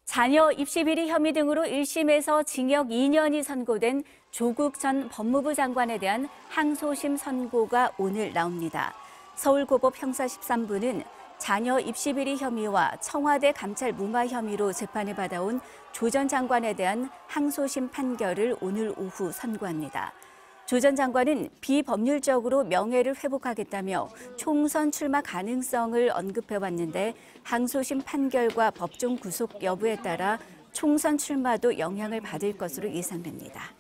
자녀 입시 비리 혐의 등으로 1심에서 징역 2년이 선고된 조국 전 법무부 장관에 대한 항소심 선고가 오늘 나옵니다. 서울고법 형사 13부는 자녀 입시 비리 혐의와 청와대 감찰 무마 혐의로 재판을 받아온 조 전 장관에 대한 항소심 판결을 오늘 오후 선고합니다. 조 전 장관은 비법률적으로 명예를 회복하겠다며 총선 출마 가능성을 언급해왔는데 항소심 판결과 법정 구속 여부에 따라 총선 출마도 영향을 받을 것으로 예상됩니다.